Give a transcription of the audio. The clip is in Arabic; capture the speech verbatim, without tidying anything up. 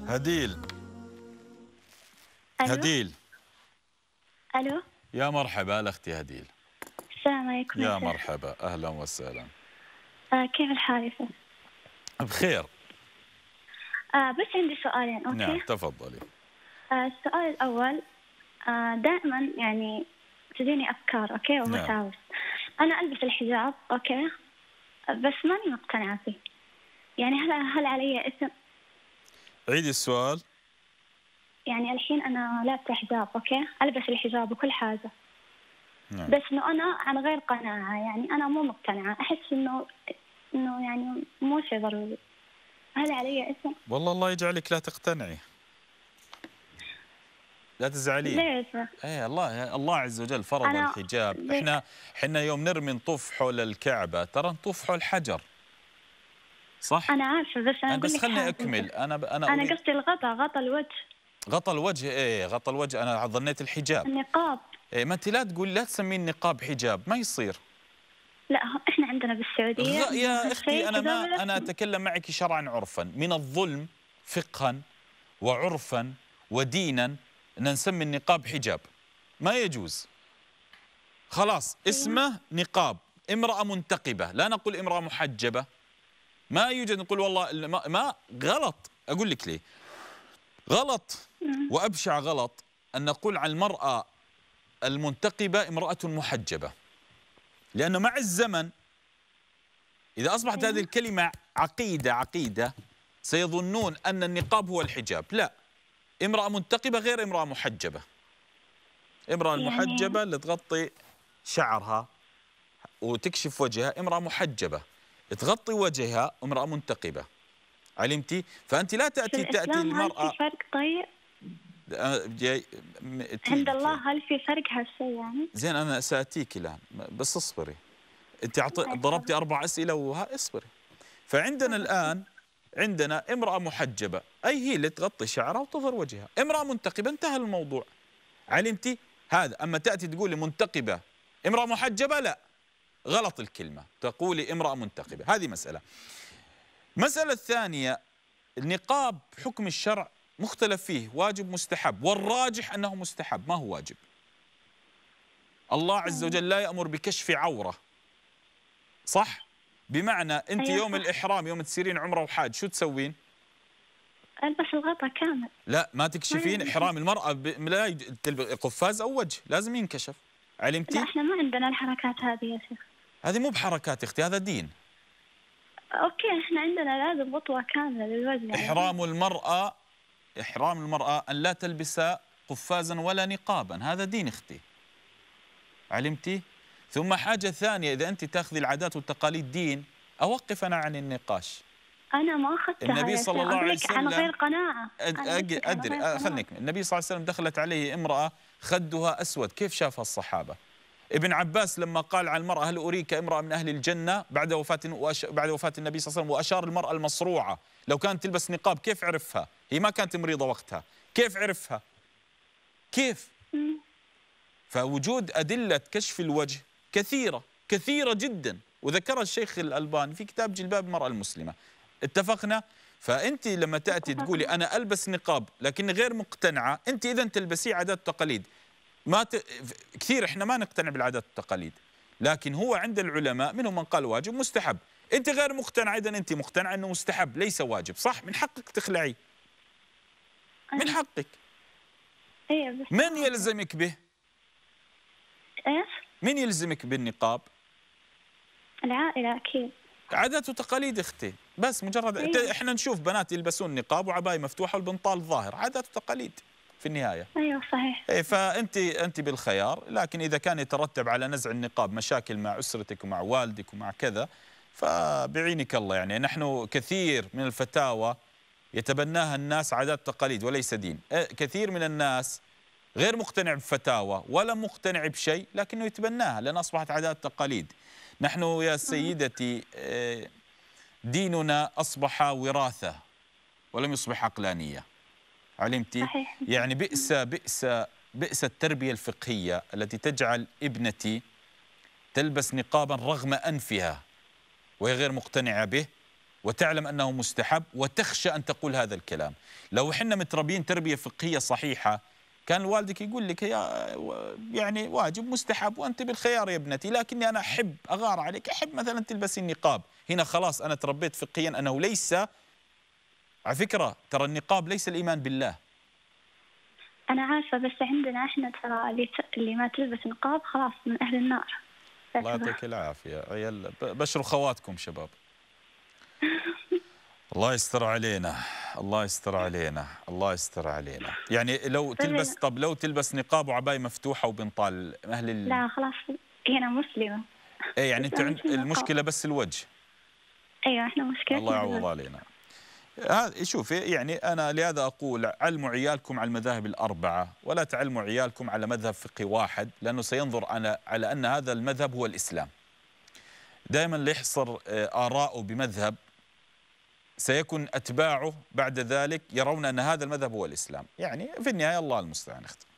هديل. ألو. هديل. ألو. يا مرحبا الأختي هديل. السلام عليكم يا يا شيخ. مرحبا، أهلا وسهلا. آه كيف الحال يا شيخ؟ بخير. آه بس عندي سؤالين. أوكي. نعم تفضلي. آه السؤال الأول، آه دائما يعني تجيني أفكار أوكي ووساوس. أنا ألبس الحجاب أوكي بس ماني مقتنعة فيه، يعني هل هل علي اسم؟ عيدي السؤال. يعني الحين أنا لابسة حجاب أوكي، ألبس الحجاب وكل حاجة. نعم. بس إنه أنا عن غير قناعة، يعني أنا مو مقتنعة، أحس إنه إنه يعني مو شيء ضروري. هل علي اسم؟ والله الله يجعلك لا تقتنعي، لا تزعلين. ليش؟ ايه الله الله عز وجل فرض أنا الحجاب. ليه؟ احنا احنا يوم نرمي نطوف حول الكعبة ترى نطوف حول حجر، صح؟ أنا عارفة بس أنا أنا أقول بس لك خلني حاجة. اكمل. انا ب... انا أنا اريد قصدي الغطاء، غطاء الوجه. غطى الوجه. ايه غطى الوجه، انا ظنيت الحجاب. النقاب. إيه ما انت لا تقول، لا تسمين النقاب حجاب، ما يصير. لا احنا عندنا بالسعودية غ... يا اختي انا ما حجاب. انا اتكلم معك شرعا عرفا. من الظلم فقها وعرفا ودينا ان نسمي النقاب حجاب، ما يجوز. خلاص اسمه نقاب. امرأة منتقبة، لا نقول امرأة محجبة. ما يوجد نقول والله ما, ما غلط. اقول لك ليه غلط وابشع غلط ان نقول عن المرأة المنتقبة امرأة محجبة، لأنه مع الزمن إذا أصبحت هذه الكلمة عقيدة عقيدة سيظنون أن النقاب هو الحجاب. لا، امرأة منتقبة غير امرأة محجبة. امرأة المحجبة اللي تغطي شعرها وتكشف وجهها امرأة محجبة، تغطي وجهها امرأة منتقبة. علمتي؟ فأنت لا تأتي تأتي المرأة. هل في فرق طيب؟ جاي عند الله هل في فرق هالشيء يعني؟ زين أنا سأتيك الآن بس اصبري. أنت عط... ضربتي أربع أسئلة وها اصبري. فعندنا الآن عندنا امرأة محجبة أي هي اللي تغطي شعرها وتظهر وجهها، امرأة منتقبة انتهى الموضوع. علمتي؟ هذا. أما تأتي تقولي منتقبة امرأة محجبة، لا، غلط الكلمة، تقولي امرأة منتقبة. هذه مسألة. مسألة الثانية، النقاب حكم الشرع مختلف فيه، واجب مستحب، والراجح أنه مستحب ما هو واجب. الله عز وجل لا يأمر بكشف عورة، صح؟ بمعنى أنت أيوة يوم صح. الإحرام يوم تسيرين عمرة وحاج شو تسوين؟ ألبس الغطاء كامل. لا ما تكشفين. إحرام المرأة ب... لا تلبس قفاز أو وجه، لازم ينكشف. علمتي؟ لا احنا ما عندنا الحركات هذه يا شيخ. هذه مو بحركات اختي، هذا دين. اوكي احنا عندنا لازم غطوة كاملة للوجه. إحرام المرأة إحرام المرأة أن لا تلبس قفازا ولا نقابا، هذا دين اختي. علمتي؟ ثم حاجة ثانية، إذا أنت تأخذي العادات والتقاليد دين، أوقف أنا عن النقاش. أنا ما أخذتها. النبي صلى الله عليه وسلم عن غير قناعة. أدري أدري خلني أكمل. النبي صلى الله عليه وسلم دخلت عليه امرأة خدها أسود، كيف شافها الصحابة؟ ابن عباس لما قال عن المرأة هل أريك امرأة من أهل الجنة بعد وفاة بعد وفاة النبي صلى الله عليه وسلم، وأشار المرأة المصروعة لو كانت تلبس نقاب كيف عرفها؟ هي ما كانت مريضة وقتها، كيف عرفها؟ كيف؟ فوجود أدلة كشف الوجه كثيرة كثيرة جدا، وذكرها الشيخ الألباني في كتاب جلباب المرأة المسلمة. اتفقنا؟ فأنت لما تأتي تقولي أنا ألبس نقاب لكن غير مقتنعة، أنت إذا تلبسيه عادات وتقاليد. ما ت... كثير إحنا ما نقتنع بالعادات والتقاليد، لكن هو عند العلماء منهم من قال واجب مستحب. أنت غير مقتنعة، إذا أنت مقتنعة أنه مستحب ليس واجب، صح؟ من حقك تخلعيه، من حقك. من يلزمك به؟ ايش؟ من يلزمك بالنقاب؟ العائلة أكيد. عادات وتقاليد اختي، بس مجرد أيوة. احنا نشوف بنات يلبسون نقاب وعباية مفتوحة والبنطال ظاهر، عادات وتقاليد في النهاية. ايوه صحيح. ايه فانت انت بالخيار، لكن اذا كان يترتب على نزع النقاب مشاكل مع اسرتك ومع والدك ومع كذا فبعينك الله. يعني نحن كثير من الفتاوى يتبناها الناس عادات وتقاليد وليس دين. إيه كثير من الناس غير مقتنع بفتاوى ولا مقتنع بشيء لكنه يتبناها لأن أصبحت عادات وتقاليد. نحن يا سيدتي ديننا أصبح وراثة ولم يصبح عقلانية. علمتي؟ صحيح. يعني بئس بئس بئس التربية الفقهية التي تجعل ابنتي تلبس نقابا رغم أنفها وهي غير مقتنعة به وتعلم أنه مستحب وتخشى أن تقول هذا الكلام. لو إحنا متربيين تربية فقهية صحيحة كان والدك يقول لك يا يعني واجب مستحب وأنت بالخيار يا ابنتي، لكني أنا أحب أغار عليك، أحب مثلا تلبسي النقاب. هنا خلاص أنا تربيت فقهيا أنه ليس، على فكرة ترى النقاب ليس الإيمان بالله. أنا عارفة، بس عندنا إحنا ترى اللي اللي ما تلبس نقاب خلاص من أهل النار. الله يعطيك العافية عيال، بشروا خواتكم شباب. الله يستر علينا، الله يستر علينا، الله يستر علينا. يعني لو تلبس، طب لو تلبس نقاب وعباية مفتوحة وبنطال أهل ال... لا خلاص هنا مسلمة. إيه يعني أنت عند المشكلة بس الوجه. أيوة إحنا مشكلة. الله يعوض علينا. هذا شوفي يعني أنا لهذا أقول علموا عيالكم على المذاهب الأربعة ولا تعلموا عيالكم على مذهب فقهي واحد، لأنه سينظر على على أن هذا المذهب هو الإسلام. دائما اللي يحصر آراءه بمذهب سيكون أتباعه بعد ذلك يرون أن هذا المذهب هو الإسلام. يعني في النهاية الله المستعان.